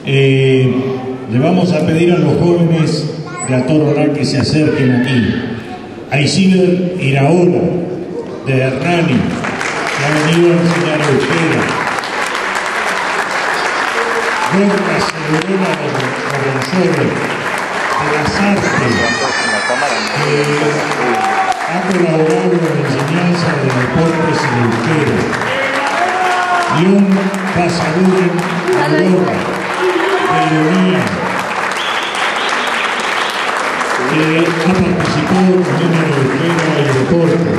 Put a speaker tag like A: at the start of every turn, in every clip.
A: Le vamos a pedir a los jóvenes de Atoroná que se acerquen aquí. Aisiber Iraola, de Hernani, que ha venido a enseñar euskera. Gorka Segurona de Ronzoro, de las Artes, que ha colaborado en la enseñanza de deportes y de euskera. León Pasaduren Aurora, de Leonía, que ha participado también en euskera y deportes.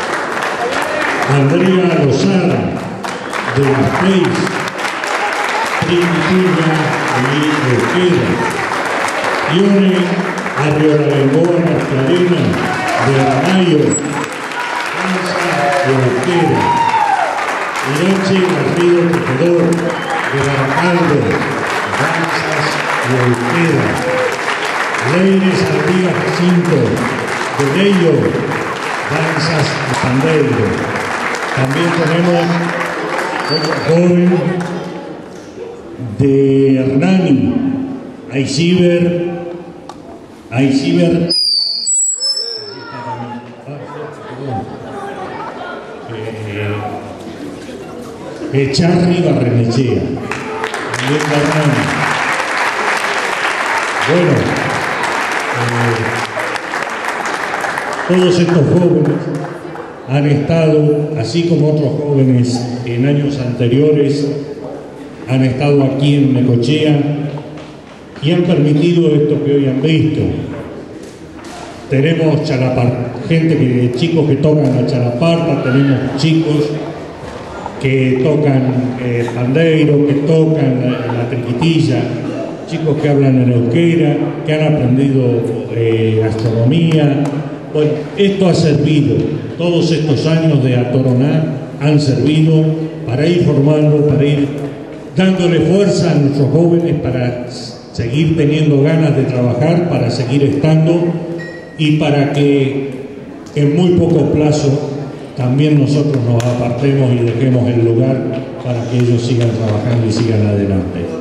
A: Andrea Lozada, de las PEIS, Primitiva y euskera. Ione Arriola-Gamboa Mascarena, de Aramayo, danza y euskera. Irache Garrido Tejedor, de Baracaldo, danzas y euskera. Leire Saldía Jacinto, de Leyo, danzas y pandeiro. También tenemos otro joven de Hernani, Aisiber Echarri Barrenechea, también de Hernani. Bueno, todos estos jóvenes han estado, así como otros jóvenes en años anteriores, han estado aquí en Necochea y han permitido esto que hoy han visto. Tenemos chicos que tocan la chalaparta, tenemos chicos que tocan pandeiro, que tocan la triquitilla, chicos que hablan en euskera, que han aprendido gastronomía. Bueno, esto ha servido, todos estos años de Atoroná han servido para ir formando, para ir dándole fuerza a nuestros jóvenes para seguir teniendo ganas de trabajar, para seguir estando y para que en muy poco plazo también nosotros nos apartemos y dejemos el lugar para que ellos sigan trabajando y sigan adelante.